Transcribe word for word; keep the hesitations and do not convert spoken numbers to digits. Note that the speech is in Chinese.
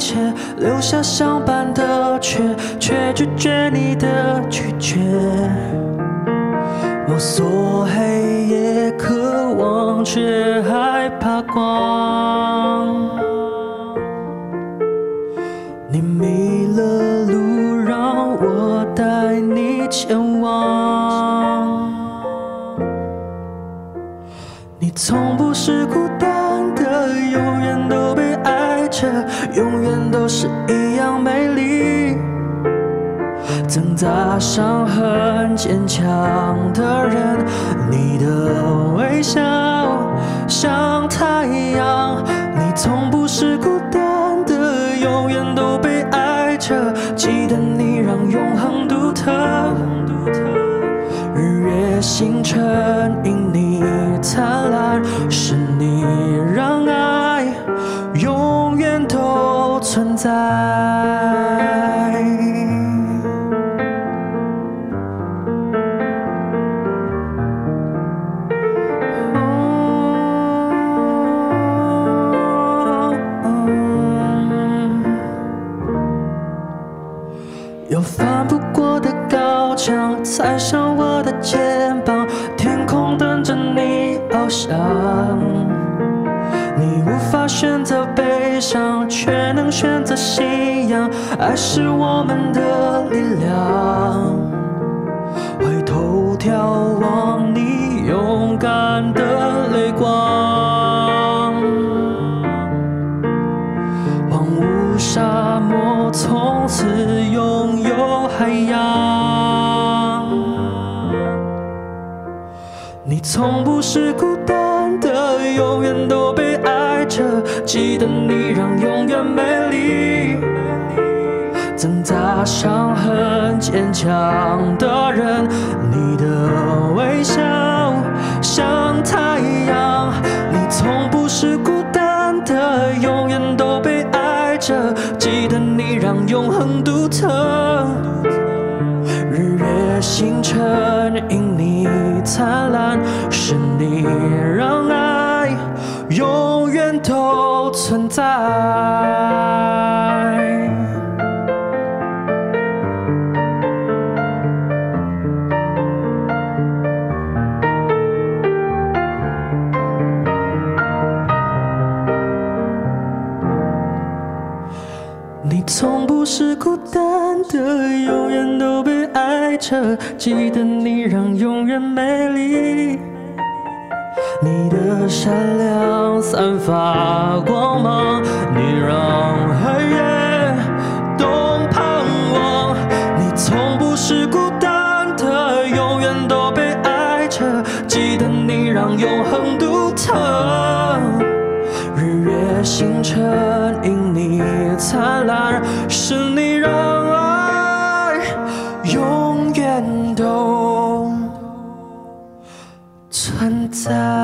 切，留下相伴的缺，却拒绝你的拒绝。摸索黑夜，渴望却害怕光。你迷了路，让我带你前往。你从不是孤单的，永远都被爱着，永远都是一样美丽。挣扎伤痕坚强的人，你的微笑像太阳。你从不是孤单的，永远都被爱着，记得你让永恒独特。日月星辰因你灿烂，是你让爱永远都存在。有翻不过的高墙，踩上我的肩膀，天空等着你翱翔。你无法选择悲伤，却能选择信仰，爱是我们的力量。回头眺望你勇敢的泪光，荒芜沙漠从此拥有海洋。你从不是孤单的，永远都被爱着，记得你让永远美丽。挣扎伤痕坚强的人，你的微笑像太阳。你从不是孤单的，永远都被爱着，记得你让永恒独特。日月星辰因你灿烂，是你让爱永远都存在。你从不是孤单的，永远都被爱着，记得你让永远美丽。你的善良散发光芒，你让黑夜都盼望。你从不是孤单的，永远都被爱着，记得你让永恒独特。日月星辰因你灿烂，是你让爱永远都存在。